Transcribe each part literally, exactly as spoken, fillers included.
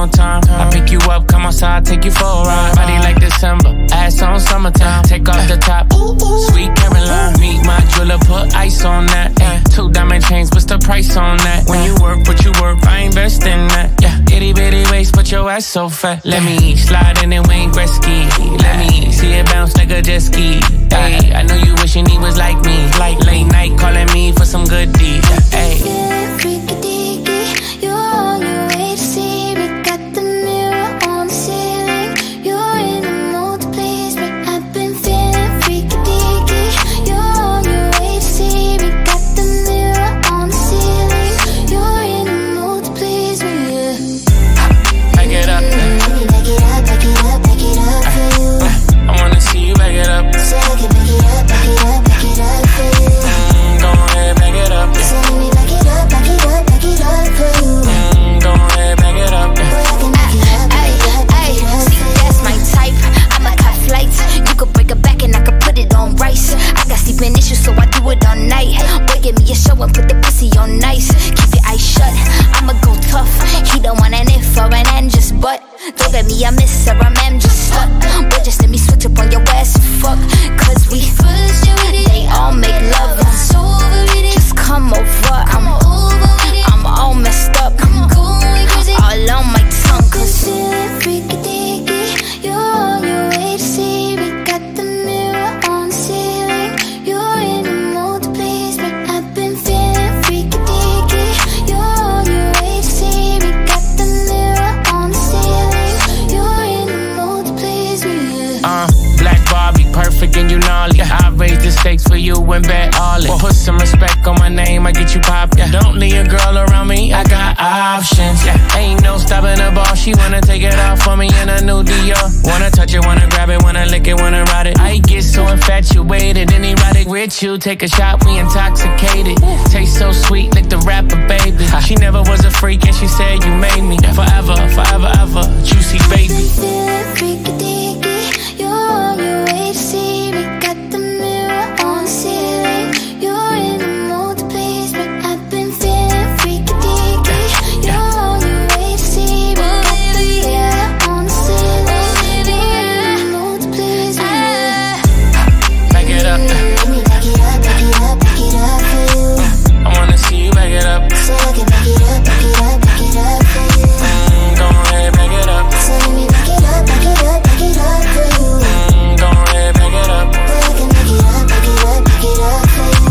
on time. I pick you up, come outside, take you for a ride. Body like December, ass on summertime. Take off the top, sweet Caroline. Meet my jeweler, put ice on that. Ay, two diamond chains, what's the price on that? When you work, what you work, I invest in that. Yeah, itty bitty waist, but your ass so fat. Let me slide in and Wayne Gretzky. Let me see it bounce like a jet ski. Ay, I know you wishing he was like me. Like late night calling me for some good deeds. Ay. Freaky deaky, you're on your way to see me. Got the mirror on the ceiling. You're in the mood to please me. I've been feeling freaky deaky. You're on your way to see me. Got the mirror on the ceiling. You're in the mood to please me. Yeah. Back it up. Baby, back it up, back it up, back it up for you. I wanna see you back it up. So I can back it up, back it up, back it up for you. Mm, go ahead, back it up. So let me back it up, back it up, back it up for you. Mm, go ahead, back it up. Boy, I can back it up, back it up, back it up See, for you. that's my type. I'ma cut flights. You could break a back and I could put it on rice. I got sleeping issues, so I do it all night. Boy, give me a show and put the pussy on nice. Keep your eyes shut, I'ma go tough. He don't want an if or an and just but. Don't get me a miss or a ma'am, just stuck. Boy, just let me switch up on your ass and fuck. Cause we first, they all make love. Just come over, I'm I'm all messed up. All on my tongue, cause Feeling freaky deaky, you're on your way to see me. Got the mirror on the ceiling. You're in the mood to please me. I've been feeling freaky deaky. You're on your way to see me. Got the mirror on the ceiling. You're in the mood to please me. Yeah. Uh, Black Barbie, perfect and you gnarly. I raise the stakes for you and bet all it. Put some respect on my name, I get you popped. Yeah. Don't leave a girl around me, I got options. Yeah. Ain't no stopping the ball, she wanna take it off for me in a new Dior. Wanna touch it, wanna grab it, wanna lick it, wanna ride it. I get so infatuated and erotic with you. Take a shot, we intoxicated. Taste so sweet, like the rapper, baby. She never was a freak and she said you made me. Forever, forever, ever, juicy baby. Feeling freaky deaky, you're on your way to see me. Got the mirror on the ceiling. You're in the mood to please me. I've been feeling freaky deaky. You're on your way to see me. Got the mirror on the ceiling. You're in the mood to please me. Back it up. Let me back it up, back it up, back it up for you. I wanna see you back it up. So I can back it up, back it up, back it up for you. Mm, go ahead, back it up. So let me back it up, back it up, back it up for you. Mm, go ahead, back it up. Boy, I can back it up, back it up, back it up for you.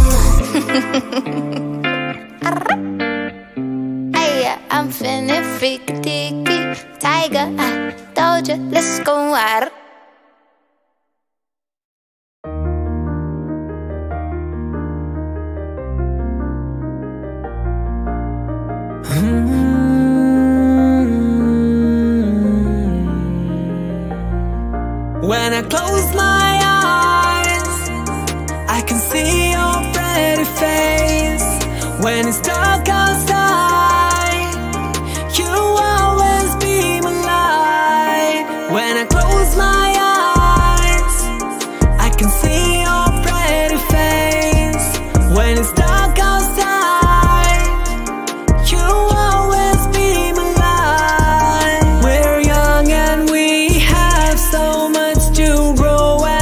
hey, I'm feeling freaky deaky. Tiger, I told you, let's go out. When I close my eyes, I can see your pretty face. When it's dark outside, you always be my light. When I close my eyes, I can see your pretty face. When it's dark outside, you always be my light. We're young and we have so much to grow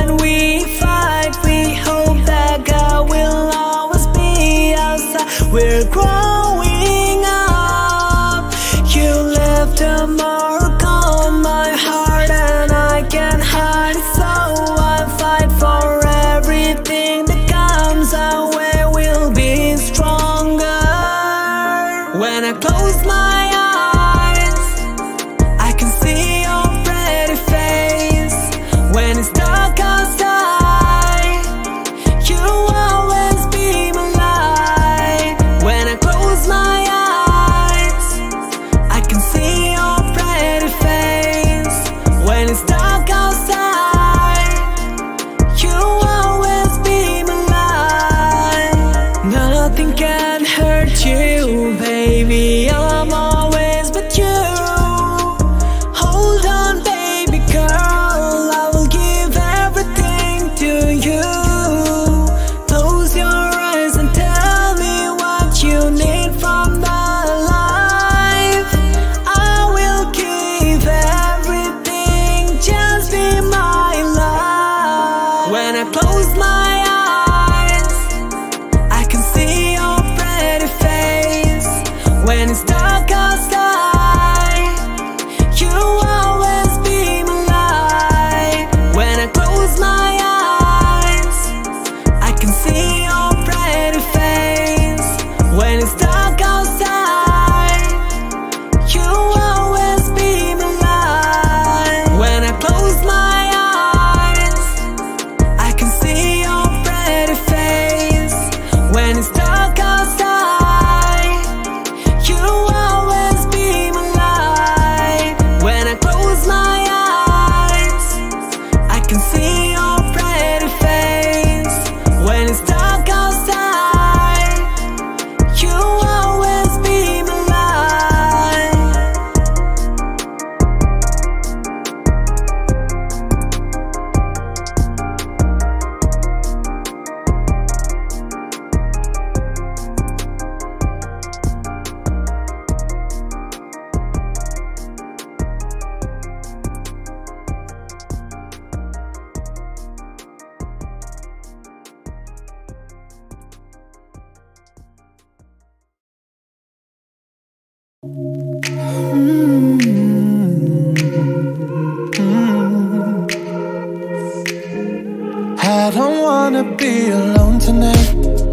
wanna be alone tonight.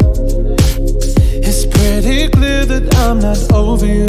It's pretty clear that I'm not over you.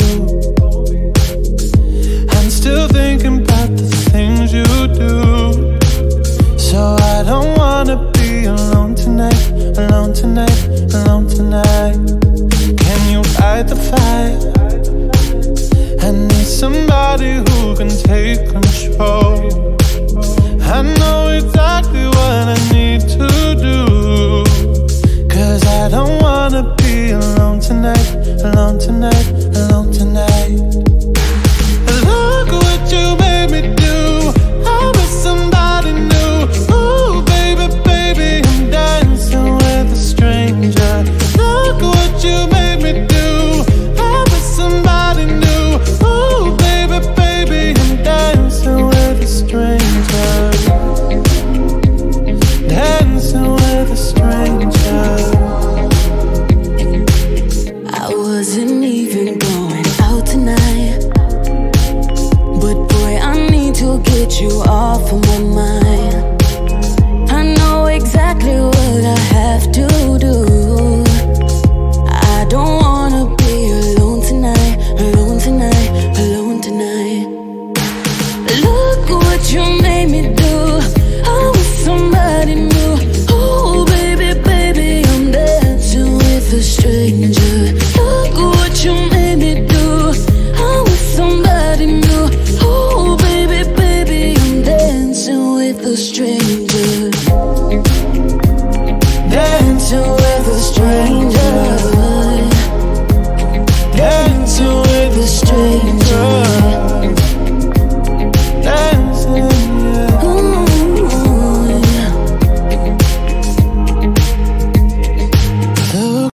I'm still thinking about the things you do. So I don't wanna be alone tonight, alone tonight, alone tonight. Can you fight the fire? I need somebody who can take control. I know exactly what I need to do, 'cause I don't wanna be alone tonight, alone tonight, alone tonight. Look what you made me do. I'm with somebody new. Ooh, baby, baby, I'm dancing with a stranger. Look what you made me do. I'm with somebody new. Ooh, baby, baby, I'm dancing with a stranger. Dancing with a stranger. I wasn't even going out tonight, but boy, I need to get you off of my mind. I know exactly what I have to do. I don't wanna be alone tonight, alone tonight, alone tonight. Look what you made me do.